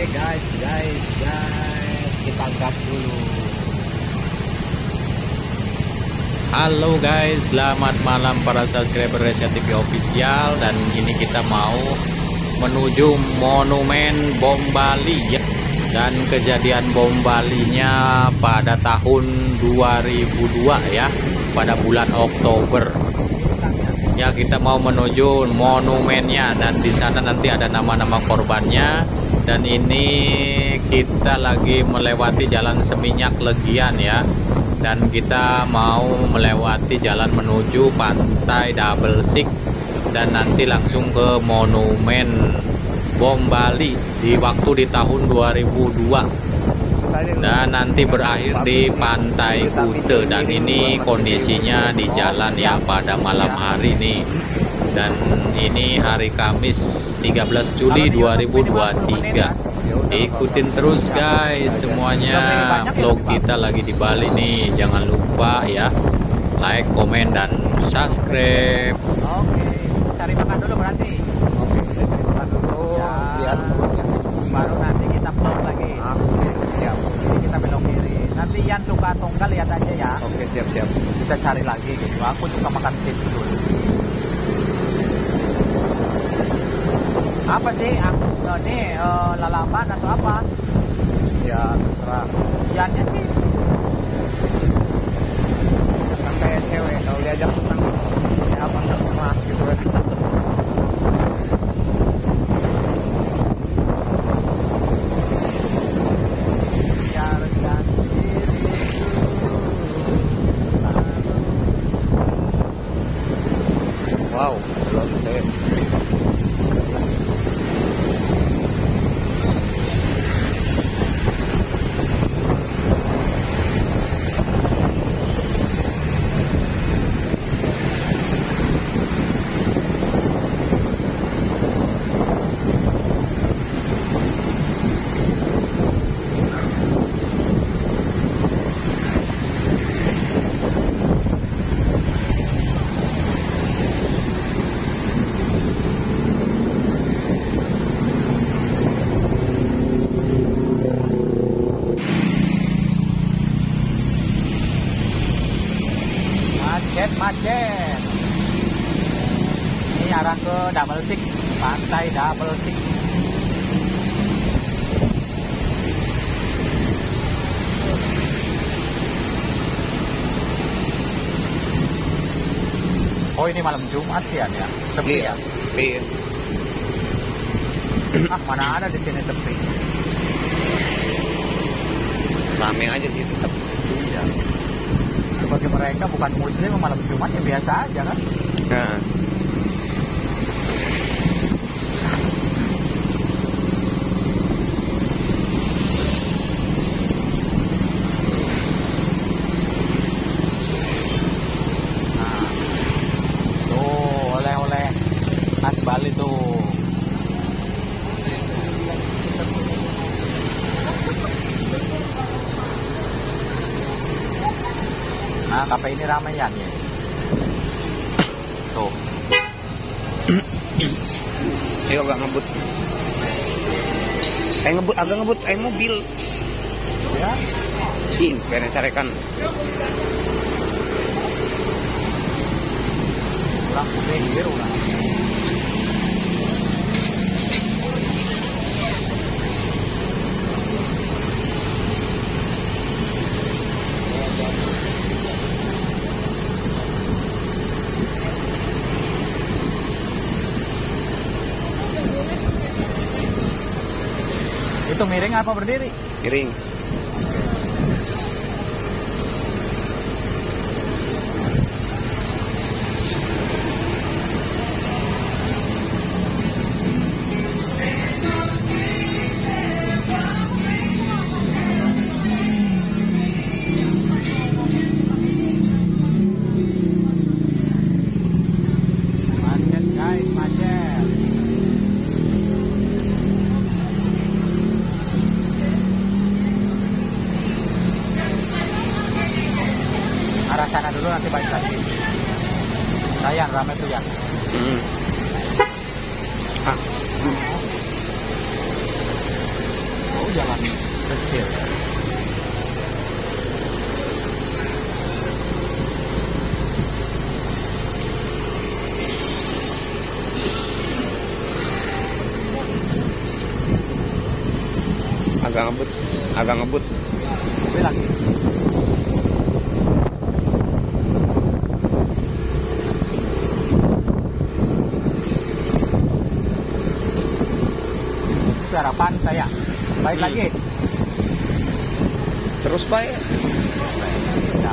guys, kita gas dulu. Halo guys, selamat malam para subscriber Resya TV Official. Dan ini kita mau menuju Monumen Bom Bali ya. Dan kejadian bom Balinya pada tahun 2002 ya, pada bulan Oktober. Ya, kita mau menuju monumennya dan di sana nanti ada nama-nama korbannya. Dan ini kita lagi melewati Jalan Seminyak Legian ya. Dan kita mau melewati jalan menuju Pantai Double Six dan nanti langsung ke Monumen Bom Bali di waktu di tahun 2002 dan nanti berakhir di Pantai Kute. Dan ini kondisinya di jalan ya pada malam hari ini. Dan ini hari Kamis 13 Juli 2023. Ikutin terus guys semuanya, vlog kita lagi di Bali nih. Jangan lupa ya, like, komen, dan subscribe. Oke, cari makan dulu berarti. Oke, kita cari makan dulu ya, biar perutnya terisi. Baru nanti kita vlog lagi. Oke, siap. Jadi kita belok kiri. Nanti yang suka tongkal lihat aja ya. Oke, siap. Kita cari lagi gitu. Aku suka makan situ dulu. Apa sih? Ini lalapan atau apa? Ya terserah. Iannya sih kan kayak cewek, kalau diajak tentang ya apa terserah gitu kan. Wow, belum deh. Macet. Ini arah ke Double Six, Pantai Double Six. Oh, ini malam Jumat sih ya? Sepi ya? Sepi. Mana ada di sini sepi. Rame aja sih tetap. Iya. Bagi mereka bukan muslim malam Jumat ya biasa aja kan. Nah, tuh oleh-oleh khas Bali tuh. Nah, kafe ini ramai ya nih. Tuh. Ayo agak ngebut. Agak ngebut mobil. Ya. Ih, pengen carikan. Kurang pinggir ulah. Itu miring apa berdiri? Miring. Macet guys, macet. Arah sana dulu nanti balik lagi. Sayang ramai tuh ya. Oh, jalan kecil. Agak ngebut. Mobil lagi. Itu arah pantai ya. Baik lagi. Terus baik. Ya.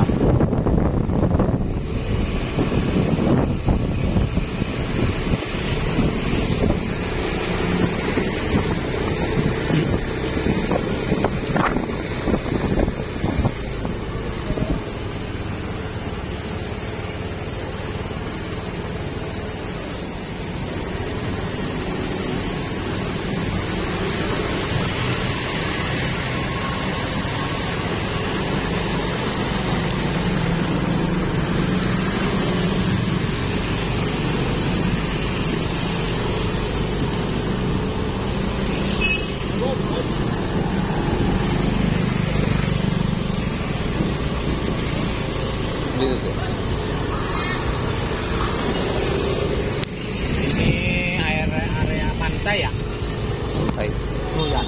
Ini area pantai ya? Pantai. Oh ya.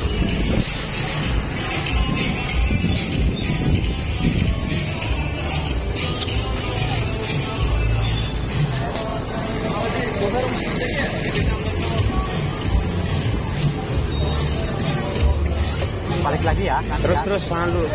Balik lagi ya. Terus sana dulu.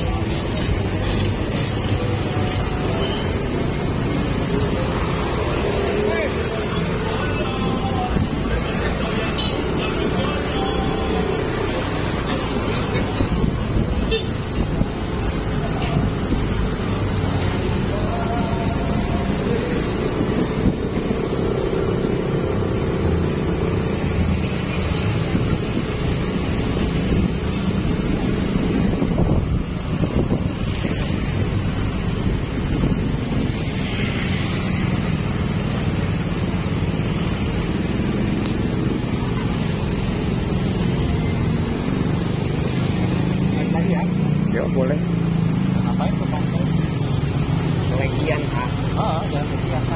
Ya boleh. Ngapain ke pantai? Legian ah. Oh, jangan kegiatan.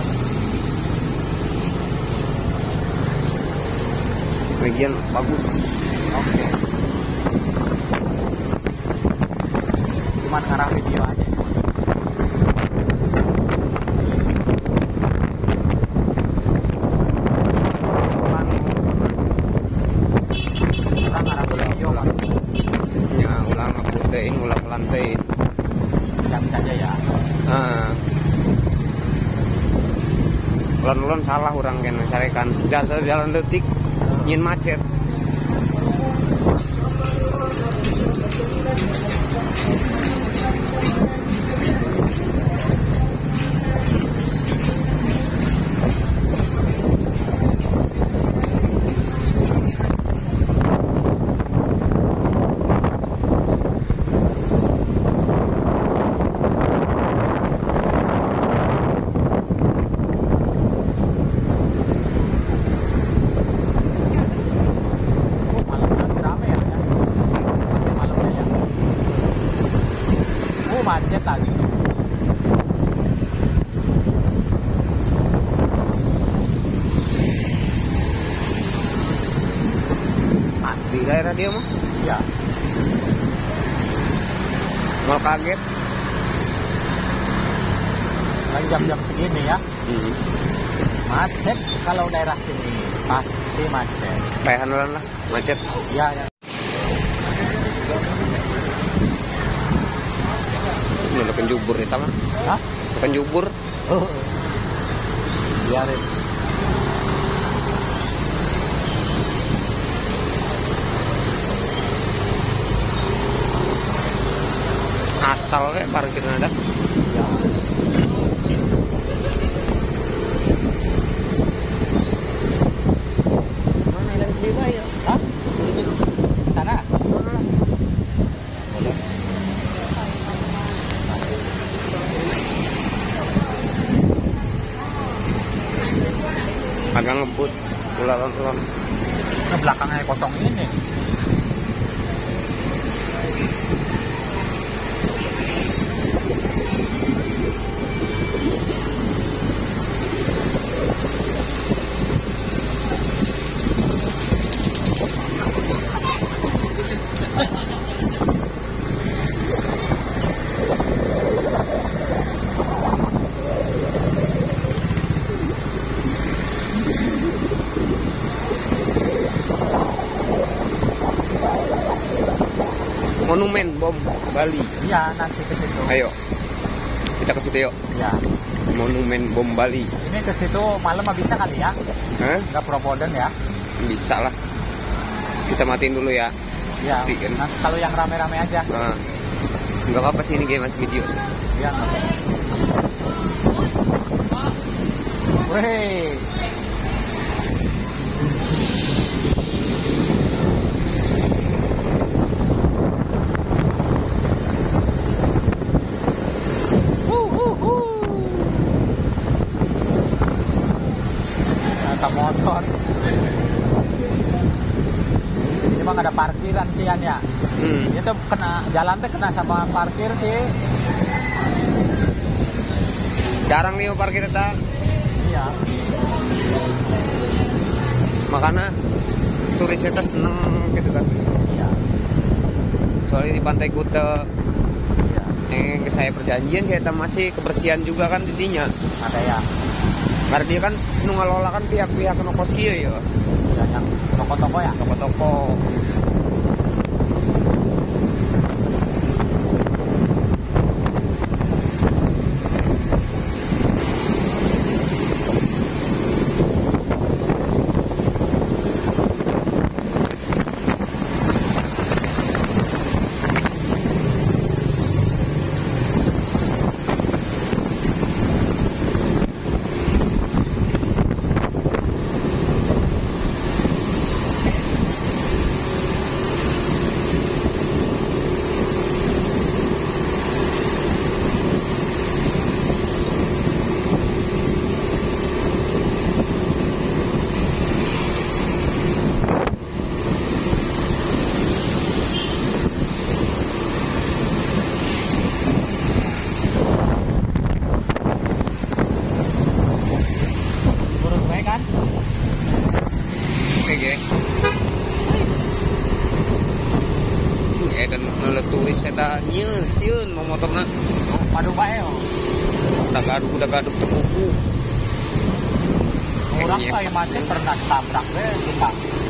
Legian bagus. Oke. Cuman ngarang video aja. Orang ngarang video lah. Ya ulang putein, ulang lantai. Jangan saja ya. Ulun salah orang kena carikan dasar jalan detik nyin macet. Macet lagi. Asli daerah dia mah. Iya. Mau kaget. Lagi jam-jam segini ya. Macet kalau daerah sini pasti macet. Rehan lah macet. Iya ya. Ini udah penjubur nih mah. Hah? Penjubur. Oh. Biarin. Asal kayak parkir ada. Ya. Mana yang beli bayar? Hah? Sana? Boleh. Agak ngebut, ulang. Ke belakangnya kosong ini. Monumen Bom Bali. Iya, nanti ke situ. Ayo. Kita ke situ yuk. Iya. Monumen Bom Bali. Ini ke situ malam mah bisa kali ya? Hah? Enggak Proboden ya? Bisa lah. Kita matiin dulu ya. Iya. Sepi kan? Nah, kalau yang rame-rame aja. Nah. Enggak apa-apa sih, ini game mas video sih. Iya, nggak apa-apa. Weh. Ada motor. Ini mah nggak ada parkiran Cian ya. Itu kena jalan tuh kena sama parkir sih. Jarang nih parkir kita. Iya. Makanya turis kita seneng gitu kan. Iya. Soalnya di Pantai Kuta Iya. yang saya perjanjian saya masih kebersihan juga kan jadinya. Ada ya. Karena dia kan ngelola kan pihak-pihak nokos kieu ya. Ya, yang toko-toko ya. Toko-toko. Lurus baik kan? Oke. Dan oleh turis saya nyieun sieun mau motorna. Padu bae oh. Udah gaduk terkuku. Orang Iya. kayak macet pernah tabrak deh kita.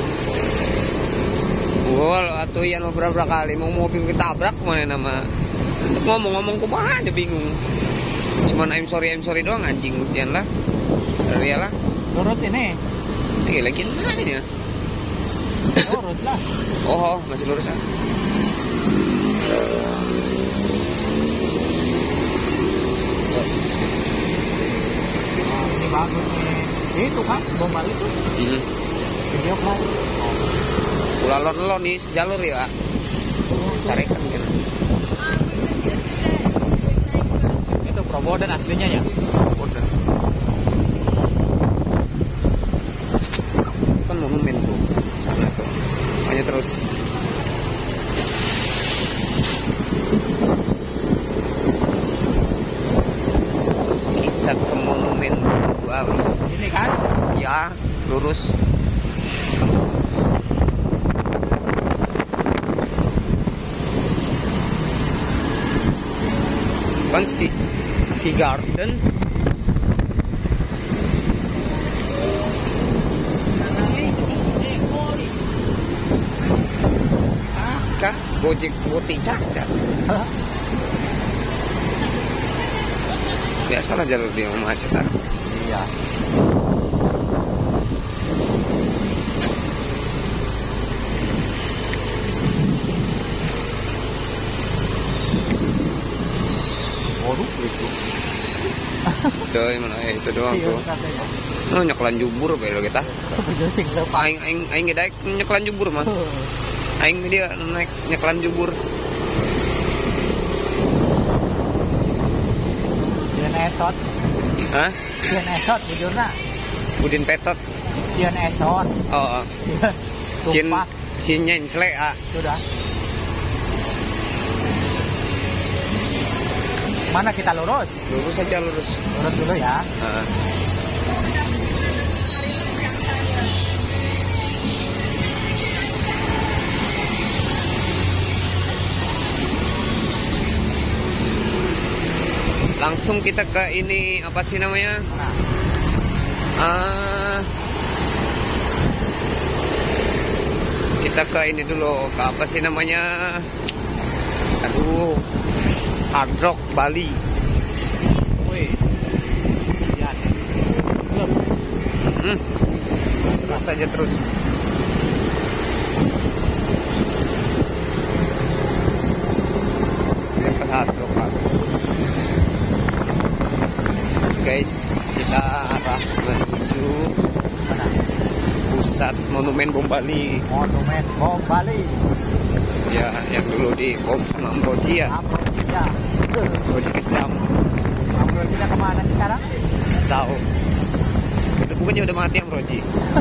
Gol atuh yan beberapa kali mau mobil ketabrak mana nama. Ngomong-ngomong kumaha aja bingung. Cuman I'm sorry doang anjing yan lah. Dari lah. Lurus ini. Lagi mana ya? Lurus lah. Oh, masih lurus ah. Nah, ini bagus nih. Itu kan Bom Bali tuh. Video call. Ulah lon di jalur ya. Carekan kan. Itu Proboden aslinya ya. Udah. Kan monumen tuh sana tuh. Hanya terus. Kita ke monumen Bali. Ini kan? Ya, lurus. Kan ski garden. Kah Gojek Boti Caca. Biasalah jalur dia macet kan. Iya. Waduh, itu. Tuh, mana itu doang tuh. Oh, nyekelan jubur kayak lo kita. Berjasing lepas. Aing gedaik nyekelan jubur mah. Aing dia naik nyekelan jubur. Dian esot. Hah? Dian esot bujurna. Budin petot. Dian esot. Oh, sin Tumpah. sin nyenclek ah. Sudah. Mana kita lurus? Lurus aja lurus. Lurus dulu ya. Langsung kita ke ini apa sih namanya? Kita ke ini dulu, ke apa sih namanya? Aduh, Hard Rock Bali. Wih, lihat. Terus saja terus. Dekat Hard Rock Bali. Guys, kita arah menuju pusat Monumen Bom Bali. Monumen Bom Bali. Ya, yang dulu di bom sama Ambroji ya. Ambrosia. Ambroji kejam. Ambrosia kemana sekarang? Tahu. Itu bukannya udah mati Ambroji.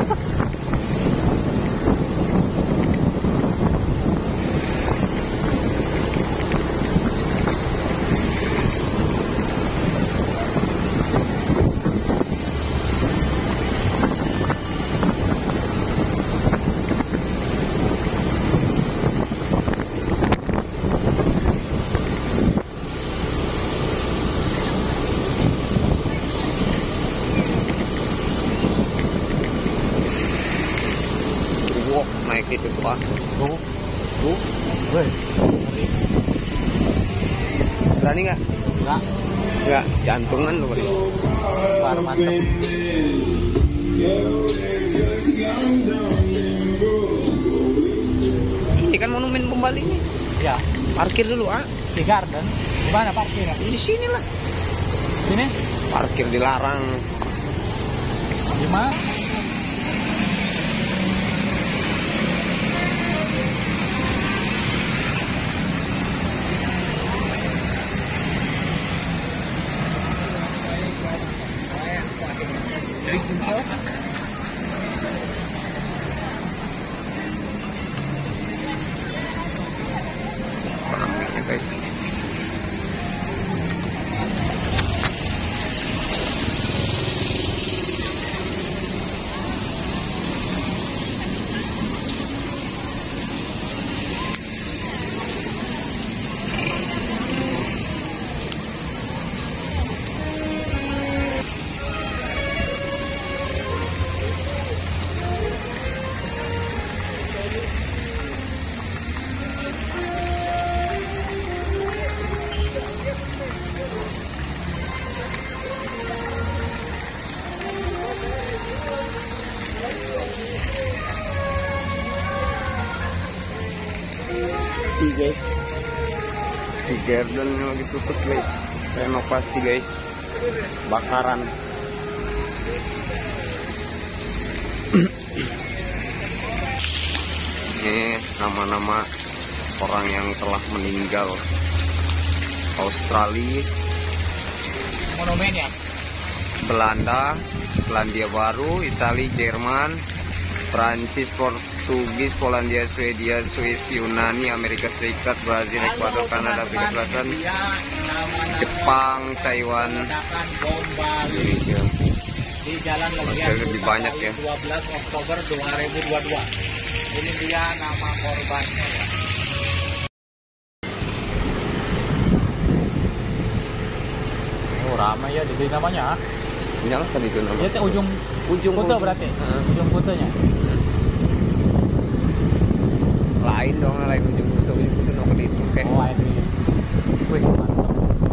Naik itu Pak. Tuh. Wih. Berani nggak? Enggak. Nggak, jantungan lu kali. Baru mantep. Ini kan Monumen Bom Bali ini. Ya, Parkir dulu di garden. Di mana parkir? Di sini lah. Sini? Parkir dilarang. Di mana? Ramainya guys. Guys, di garden lagi tutup guys, renovasi guys, bakaran. Ini nama-nama orang yang telah meninggal. Australia, Monumen ya? Belanda, Selandia Baru, Italia, Jerman, Prancis, Portugis, Polandia, Swedia, Swiss, Yunani, Amerika Serikat, Brazil, Ekuador, Kanada, Afrika Selatan, Jepang, Taiwan, Indonesia. Di Jalan Masih lebih banyak ya. 12 Oktober 2022. Ini dia nama korbannya ya. Oh, ramai ya di namanya. Nyalakan itu nama. Dia ujung foto berarti. Ujung fotonya. Lain dong, lain ujung foto nomor itu. Oke. Oh, ini. Wih, mantap.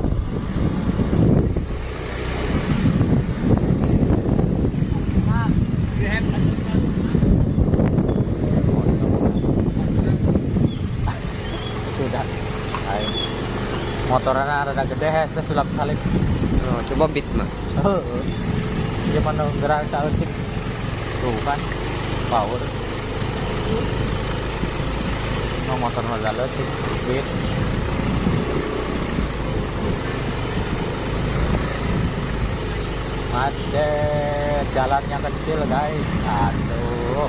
Sudah. Ayo. Motornya ada gede, saya sulap salib. Oh, coba beat mah. Dia mana gerak tak utik. Tuh kan, power. No motor no jalan sih, beat. Macet, jalannya kecil guys. Aduh.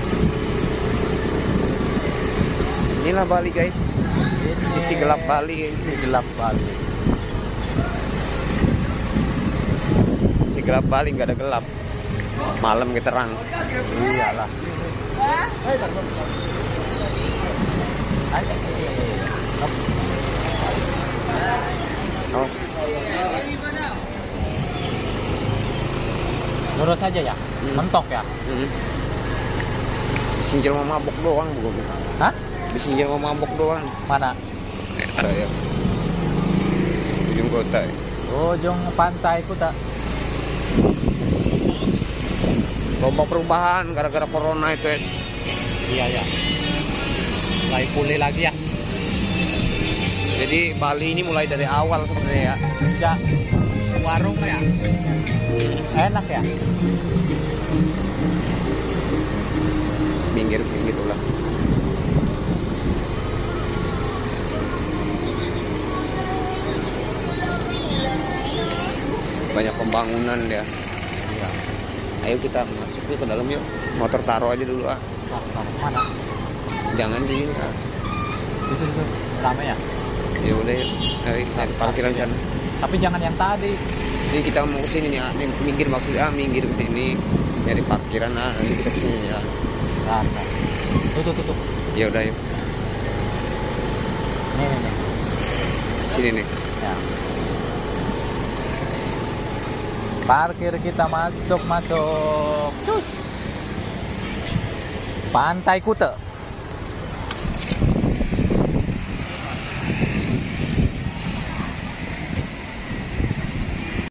Inilah Bali guys. Sisi gelap Bali. Sisi gelap Bali. Sisi gelap Bali nggak ada gelap. Malam kita terang. Iyalah. Oh. Lurus aja ya? Mentok ya? Bisinjil mau mabok doang bukan? Hah? Bisinjil mau mabok doang. Mana? Ada ya. ujung kota. Ujung pantai Kuta. Lomba perubahan gara-gara corona itu es. Iya ya. Mulai pulih lagi ya. Jadi Bali ini mulai dari awal sebenarnya ya. Ya. Warung ya. Enak ya. Minggir gitulah. Banyak pembangunan ya. Iya. Ayo kita masuk yuk ke dalam yuk. Motor taruh aja dulu ah. Mana? Jangan di ini. Itu rame ya. Ya udah yuk. Dari parkiran sana. Tapi jangan yang tadi. Ini kita mau ke sini nih, nih minggir maksudnya minggir ke sini dari parkiran nanti kita ke sini ya. Nah. Tuh. Ya udah yuk. Nih. Sini nih. Ya. Parkir kita masuk. Cus. Pantai Kuta.